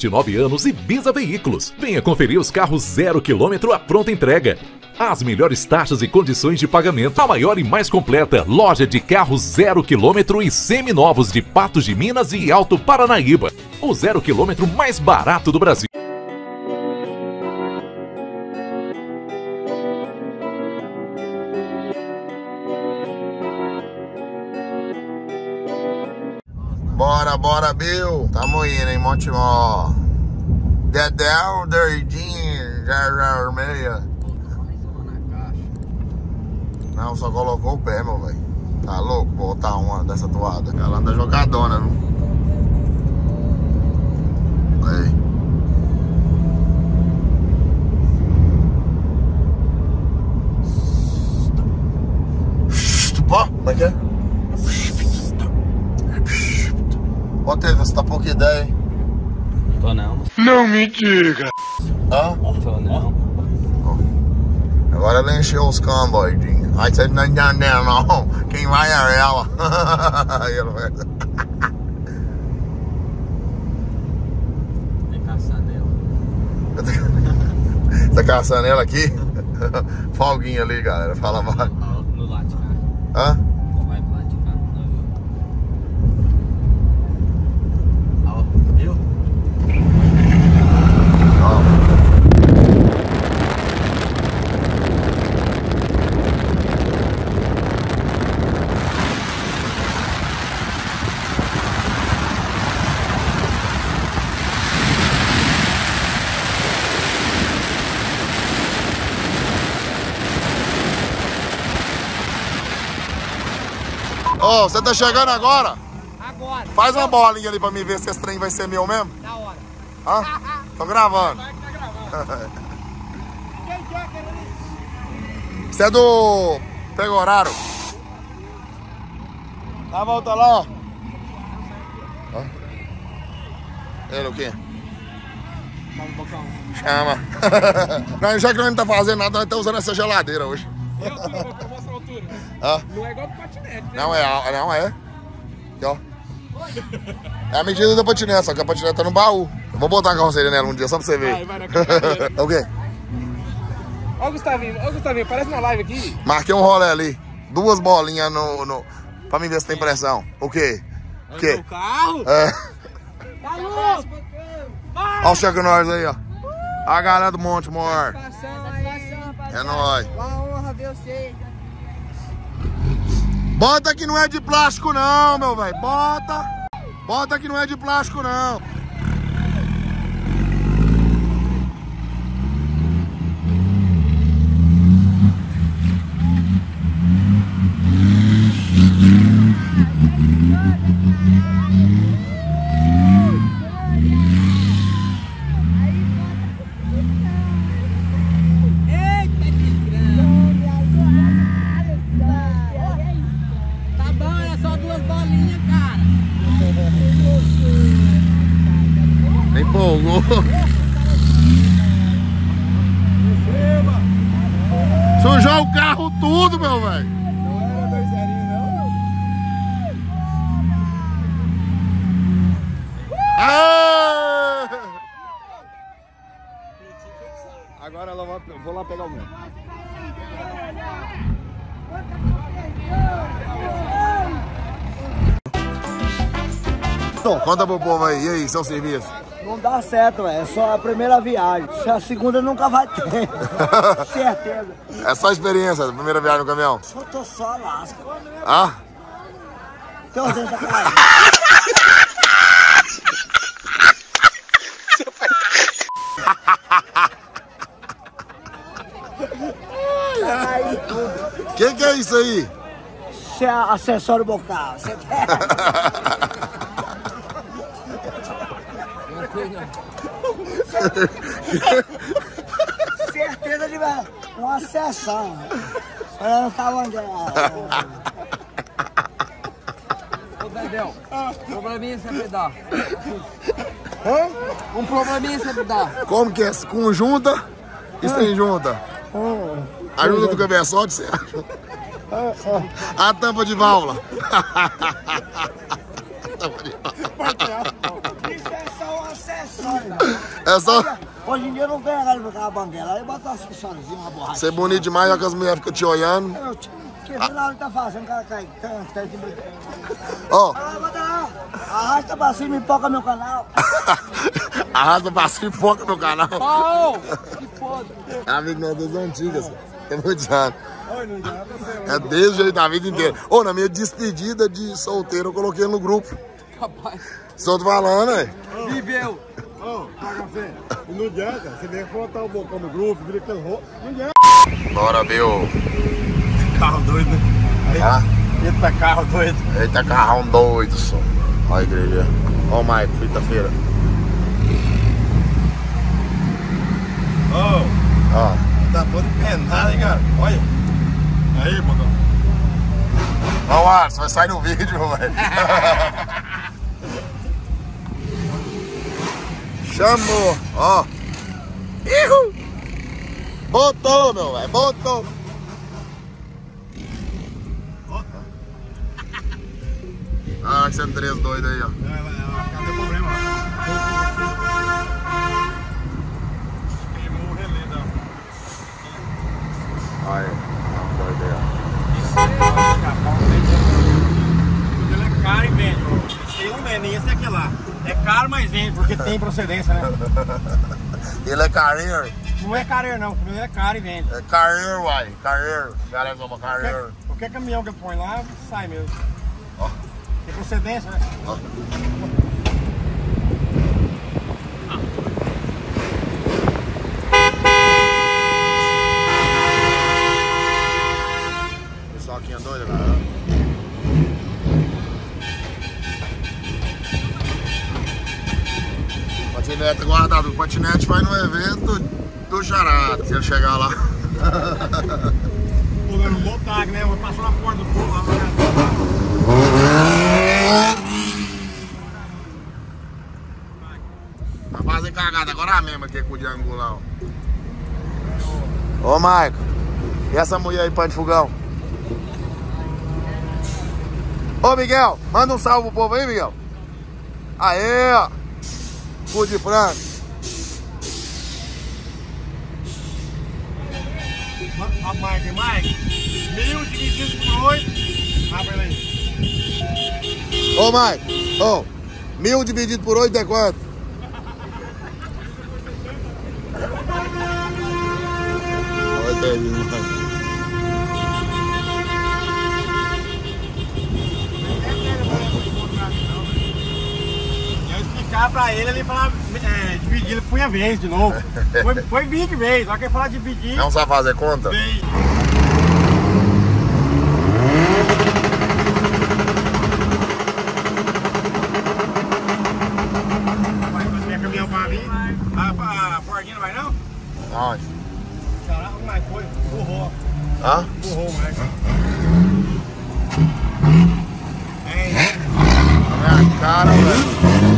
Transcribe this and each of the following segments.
29 anos e Bisa Veículos. Venha conferir os carros 0 km à pronta entrega. As melhores taxas e condições de pagamento. A maior e mais completa loja de carros 0 km e seminovos de Patos de Minas e Alto Paranaíba. O 0 km mais barato do Brasil. Bora, Bill. Tamo indo em Montemor. Dedéu, doidinho, vermelha. Não, só colocou o pé, meu velho. Tá louco? Botar uma dessa toada. Ela anda jogadona, viu? Aí. Pô, como é que é? Ô, Teve, você tá pouca ideia, hein? Tô não. Não me diga. Hã? Tô não. Agora ela encheu os camboidinhos. Aí você não entendeu, não. Quem vai é ela. Aí ela vai. Tem caçando ela. Tá caçando ela aqui? Folguinha ali, galera. Fala mais. No lado de cá. Hã? Vai pro lado de cá. Ó, viu? Ó. Ô, você tá chegando agora? Agora. Faz uma bolinha ali pra mim ver se esse trem vai ser meu mesmo. Da hora. Hã? Tô gravando. Vai que tá gravando. Quem que é aquele ali? Isso é do Pegoraro. Dá a volta lá, ó. Ó. Ele o quê? Tá no bocão. Chama. Não, já que nós não tá fazendo nada, nós estamos usando essa geladeira hoje. E a altura? Vou mostrar a altura. Hã? Não é igual pro patinete, né? Não é, não é. Aqui, ó. É a medida da patinete, só que a patinete tá no baú. Eu vou botar a carroceria nela um dia só pra você ver. Vai na carroceria. O quê? Ó o Gustavinho, parece uma live aqui. Marquei um rolê ali. 2 bolinhas pra mim ver se tem pressão. O quê? O quê? O carro? É. Tá louco? Olha o Chuck Norris aí, ó. A galera do Monte Mor. É nóis. Uma honra ver você. Bota que não é de plástico não, meu velho. Bota. Bota que não é de plástico não. Tá bom, é só 2 bolinhas, cara. Empolgou. Sujou o carro tudo, meu velho. Não era 2 zerinhos, não? Aê! Agora ela vai, vou lá pegar o meu. Conta pro povo aí, e aí, seu serviço? Não dá certo, é só a primeira viagem. Se a segunda nunca vai ter. Certeza. É só experiência, primeira viagem no caminhão? Só tô só lasca. Ah? Teu dedo tá caindo. Aí tudo. Que é isso aí? Isso é acessório bocal. Você quer? Certeza de uma sessão. Ela não tava andando. Ô, Dedéu, probleminha sempre dá. Um probleminha sempre dá. Como que é? Com junta e sem junta? A junta do cabeçote, você acha? A tampa de válvula. Isso é só um acessório. É só... Hoje em dia não tem negócio de ficar a banguela. Aí bota uma suçãozinha, uma borracha. Você é bonito demais, já que as mulheres ficam te olhando. Que final ele tá fazendo, cara cai. Ó. Bota lá. Arrasta pra cima e foca meu canal. Arrasta pra cima e foca no canal. Oh, que foda. É amigo meu das antigas. Tem muitos anos. É desde o jeito da vida inteira. Ô, na minha despedida de solteiro, eu coloquei no grupo. Capaz. Só tô falando, velho. Viveu. Ô, café. E não adianta, você deve botar o bocão no grupo, vira aquele roubo. Não adianta. Bora ver o... Carro doido, né? Ah, Eita, carro doido. eita, carrão doido, só. Olha a igreja. Ó o Mike, quinta-feira. Ô, Ó. tá todo empenado, hein, cara? Olha. Aí, bocão. Ó, Alisson, vai sair no vídeo, velho. Chamou, ó. Ihu! Botou, meu velho, botou. Ah, que você é 3 doido aí, ó. Cadê o problema? Queimou o relé da... Aí, doido aí, Ele é caro e vende. Tem um nem esse aqui lá. É caro, mas vende, porque tem procedência, né? ó. Ele é carreiro. Não é careiro não, ele é caro e vende. É carreiro, uai. Carreiro. Galera, uma carreiro. Qualquer caminhão que eu põe lá, sai mesmo. Ó. Tem procedência, né? Ó. Pessoal aqui é doido, galera. Patinete guardado. O patinete vai no evento do Charada. Se ele chegar lá. Pulando um montagne, né? Vou passar na porta do povo lá. Tá fazendo cagada agora mesmo aqui com o Diangulão. Ô, Maico. E essa mulher aí, pão de fogão? Ô, Miguel. Manda um salve pro povo aí, Miguel. Aê, ó. Cu de frango. A Mike, 1000 dividido por 8. Abre ele aí. Ô, Maico. Ô, 1000 dividido por 8 é quanto? Olha Deus, Eu explicar pra ele falava, dividir, ele punha vez de novo. Foi 20 vezes, só que ele falava dividir. Não sabe fazer conta? Vez. Vai fazer caminhão pra mim? A Fordinha não vai não? Onde? Caraca, mas foi, burrou. Hã? Burrou, Mike. A minha cara, velho.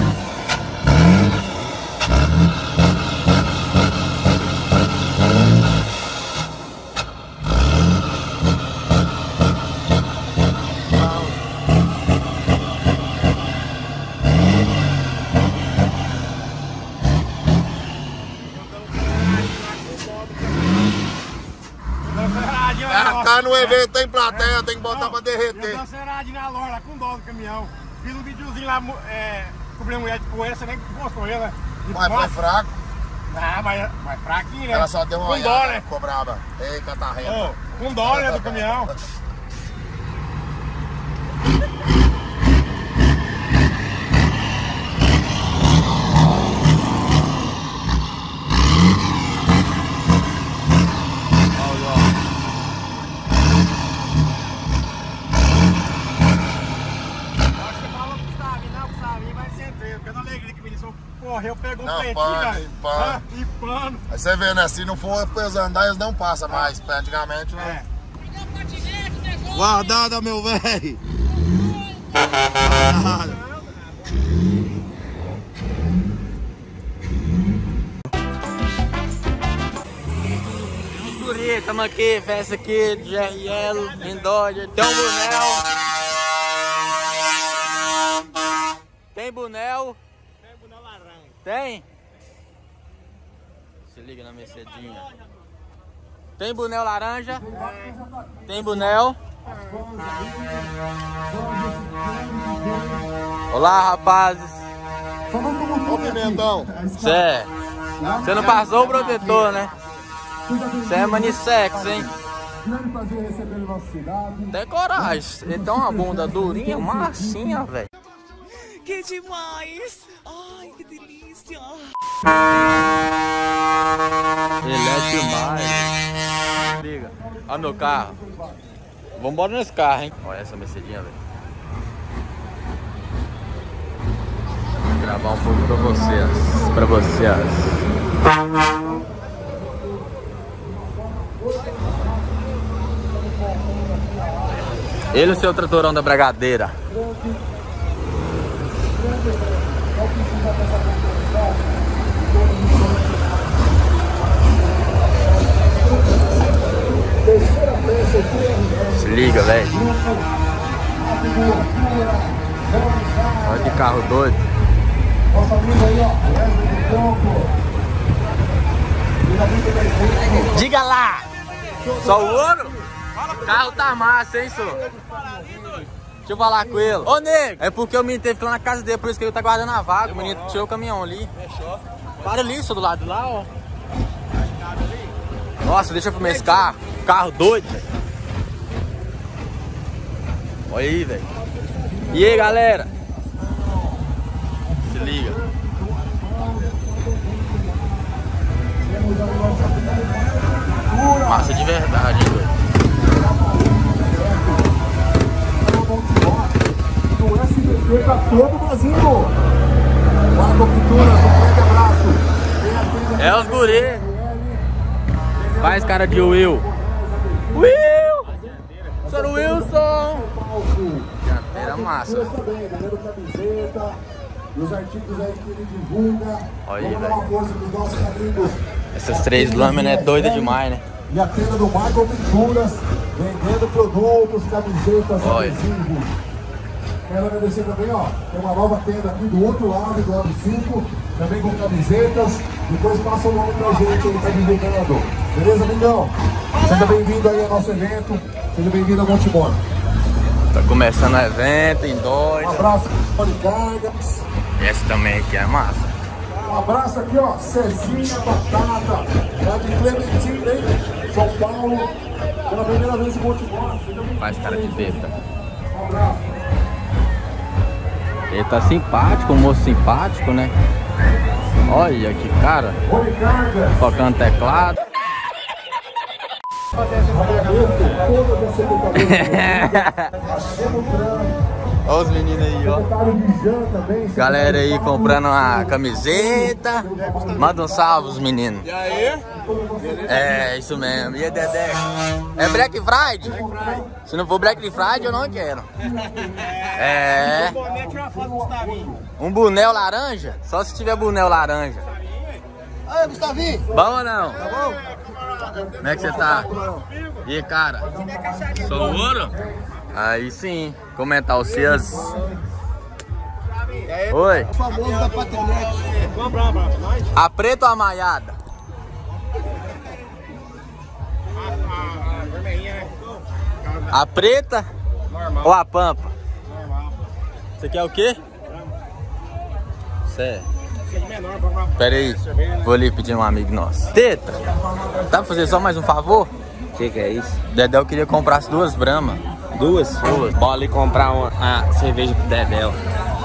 Tá no evento, tem plateia, tem que botar pra derreter. Eu dancei na loja, lá com dó do caminhão. Fiz um videozinho lá, cobrindo a mulher de poeira, você nem postou ele, né? Mas foi fraco. Ah, mas fraquinho, né? Ela só deu uma com dó, né? ficou brava. Ei, catarreta. Oh, com dó, né, do caminhão. Correu, pegou um peitinho, velho. E pano. Aí você vê, né? Se não for pesando, eles não passam mais. Antigamente, né? Guardada, meu velho. Estamos aqui, festa aqui, GRL, Lindóia, tem um Bunel. Tem Bunel? Tem Bunel laranja. Tem? liga na Mercedinha. Tem boné laranja? Tem boné? Olá, rapazes. Ô, Pimentão. Você não passou o protetor, né? Você é manissex, hein? Tem coragem. Ele tem uma bunda durinha, massinha, velho. Que demais! Ai, que delícia! Ele é demais. Liga. Olha meu carro. Vambora nesse carro, hein? Olha essa Mercedinha, velho. Vou gravar um pouco pra vocês. Ele e o seu tratorão da Bragadeira. Se liga, velho. Olha que carro doido. Diga lá! Só o ouro? O carro tá massa, hein, senhor? Deixa eu falar com ele. Ô, nego! É porque o menino teve que ir lá na casa dele, por isso que ele tá guardando a vaga. O menino tirou o caminhão ali. Fechou. Para ali, só do lado de lá, ó. Nossa, deixa eu filmar esse carro. Carro doido, velho. Olha aí, velho. E aí, galera? Se liga. Massa de verdade, hein, velho. O SBT pra todo o Brasil. Marco Pinturas, um grande abraço. É os guri. Faz cara de Will. Sr. Wilson. Dianteira massa. Os artigos aí que ele divulga. Olha aí, velho. Força dos nossos amigos. Essas três lâminas é doida demais, né? E a tenda do Marco Pinturas, vendendo produtos, camisetas, adesivos. Quero agradecer também, ó, tem uma nova tenda aqui do outro lado, do lado 5, também com camisetas. Depois passa o nome pra gente, ele tá divulgando. Beleza, amigão? Seja bem-vindo aí ao nosso evento, seja bem-vindo ao Montemor. Tá começando o evento em dois. Um abraço, Cargas. Esse também aqui é massa. Um abraço aqui, ó, Cezinha Batata, lá de Clementina, hein? São Paulo, pela primeira vez em Montemor. Faz cara de beta. Um abraço. Ele tá simpático, um moço simpático, né? Olha que cara. Tocando teclado. Olha os meninos aí, ó. Galera aí comprando uma camiseta. Manda um salve os meninos. E aí? É, isso mesmo. E aí, Dedé? É Black Friday? Se não for Black Friday, eu não quero. É. Um boné laranja? Só se tiver boné laranja. Aí, Gustavinho. Bom ou não? Tá bom? Como é que você tá? E aí, cara? Sou ouro? Aí sim. Comentar os seus. Oi. O famoso da patinete. A preta ou a maiada? A preta ou a pampa? Você quer o quê? Certo. Pera aí, vou ali pedir um amigo nosso. Teta, dá pra fazer só mais um favor? O que é isso? Dedéu queria comprar as duas Brahma. Duas? Bora ali comprar uma cerveja pro Dedéu.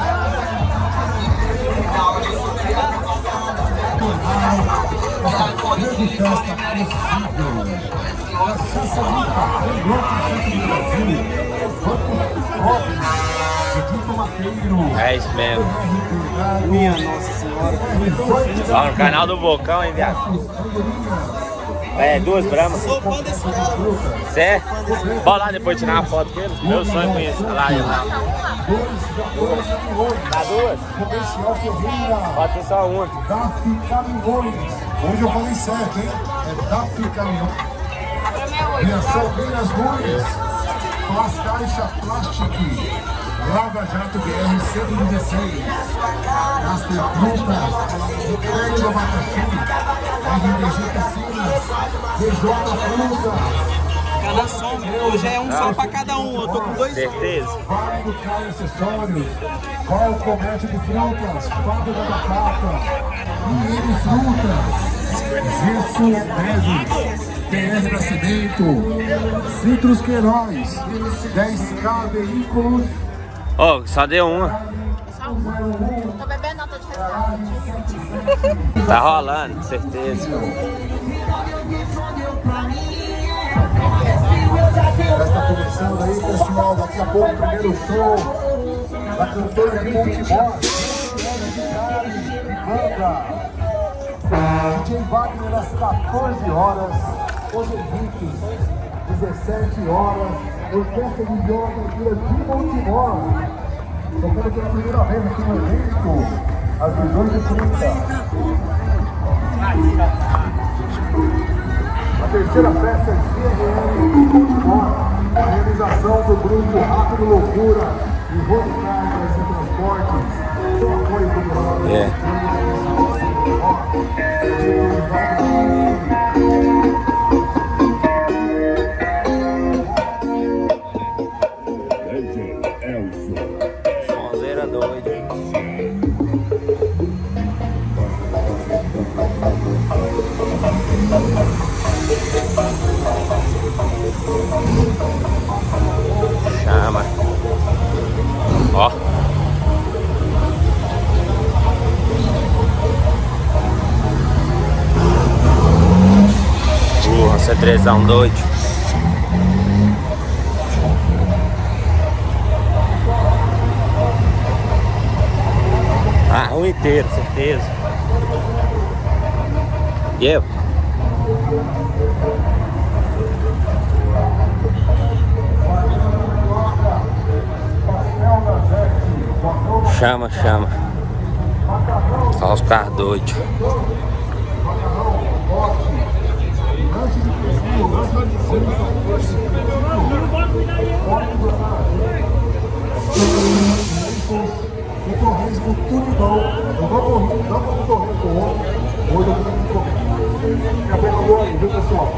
É isso mesmo. Minha Nossa Senhora. Ó, no canal do Bocão, hein, viado? É, duas Brahmas. Sou fã desse cara. Certo? Bora lá depois tirar uma foto com ele. Meu sonho com isso. Olha lá, ele lá. Dá duas? Pode ser só uma. DAF Caminhões. Hoje eu falei certo, hein? É DAF Caminhões. Criação Vinas Nunes. Caixa Plastic, Lava Jato BR 116, Master Frutas, Pele do Abacaxi, RDG Piscinas, DJ Frutas. Cada som, hoje é um só pra cada um, eu tô com 2 certeza. Vale do Caio Acessórios, Val Comércio de Frutas, Fábrica da Batata, IN Frutas, Gesso Neves, PR Nascimento, Citrus Queiroz, 10K Veículos. Ó, só deu uma. Tô bebendo nota de restaurante. Tá rolando, certeza. Já está começando aí, pessoal. Daqui a pouco o primeiro show da cantora de Montemor. DJ Wagner às 14 horas. Hoje Henriques, 17 horas. Orquestra de viola cantora de Montemor. Tocando pela primeira vez aqui no evento, às 18h30. A terceira festa de CRM de Montemor, a realização do grupo Rápido Loucura e Rony Cargas e Transportes, com apoio do Sonzeira doido. Chama. Ó. C3zão doido. Ah, um inteiro, certeza. E eu? Chama, chama. Só os carros doidos. Concorrência com tudo igual. Eu vou correr, não vou correr com o outro. Hoje eu vou correr. Daqui a pouco agora, viu, pessoal?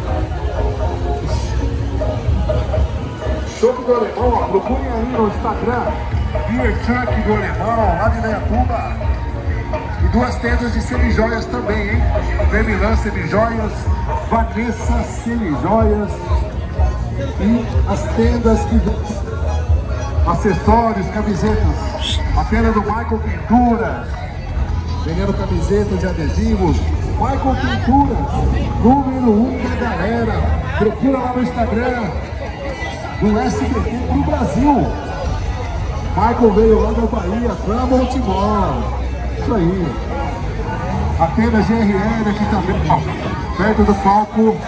Show do Alemão, ó. Procurem aí no Instagram. Beer Truck do Alemão, lá de Indaiatuba. E duas tendas de semijoias também, hein? Vermilã Semijoias, Vanessa Semijoias. E as tendas que acessórios, camisetas. A tenda do Michael Pinturas, vendendo camisetas e adesivos. Michael Pinturas, número 1 da galera. Procura lá no Instagram do SBT pro Brasil. Michael veio lá da Bahia pra Montemor. Isso aí. A tenda GRL aqui também, ó, perto do palco.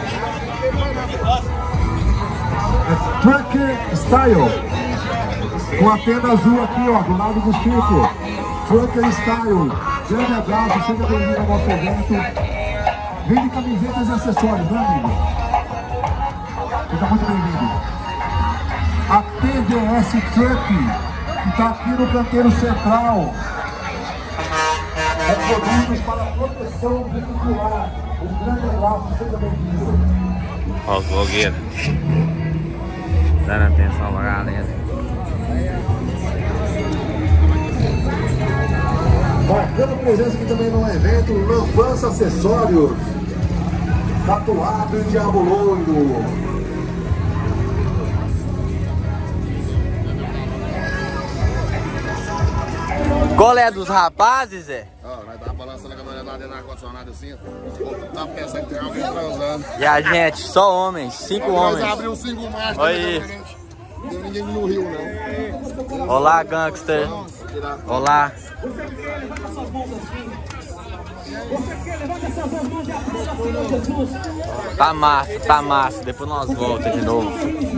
É Trucker Style. Com a tenda azul aqui, ó, do lado do circo. Trucker Style. Grande abraço, seja bem-vindo ao nosso evento. Vende camisetas e acessórios, né, amigo? Seja muito bem-vindo. A TVS Truck, que está aqui no canteiro central. É produtos para proteção veicular. Um grande abraço, seja bem-vindo. Ó os blogueiros. Dando atenção pra galera. Marcando presença aqui também no evento, Lanfança Acessórios, Tatuado e Diabo Loiro. Qual é dos rapazes, é? Ó, nós tava balançando a caminhonete lá dentro do ar-condicionado assim, tá pensando que tem alguém transando. E a gente, só homens, 5 homens. Nós abrimos 5 machos da caminhonete. Não tem ninguém no Rio, não. Olá, gangster. Olá. Tá massa. Depois nós voltamos de novo.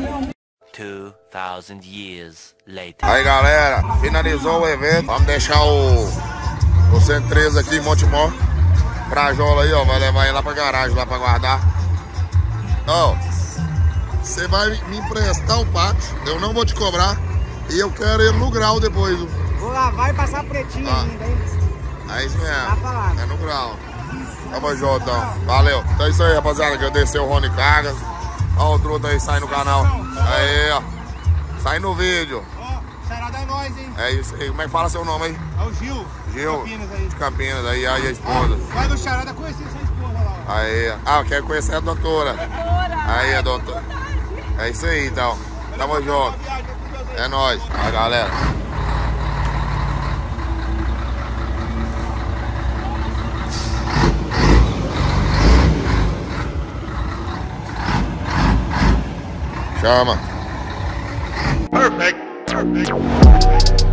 2000 years later. Aí, galera, finalizou o evento. Vamos deixar o 113 aqui em Montemor. Prajola aí, ó, vai levar ele lá pra garagem, lá pra guardar. Ó, você vai me emprestar o pátio, eu não vou te cobrar. E eu quero ele no grau depois. Vou lavar e passar pretinho ainda, hein? É isso mesmo. É no grau. Tamo junto, então. Valeu. Então é isso aí, rapaziada. Agradecer o Rony Cargas. Ó, o truta aí sai no canal. Aí, ó. Sai no vídeo. Ó, charada é nós, hein? É isso aí. Como é que fala seu nome aí? É o Gil. Gil. Campinas aí. De Campinas, aí a esposa. Vai do charada conhecer sua esposa lá, ó. Aí. Ah, eu quero conhecer a doutora. Aí, a doutora. É isso aí, então. Tamo junto. É nóis. Vai, galera. Chama. Perfect.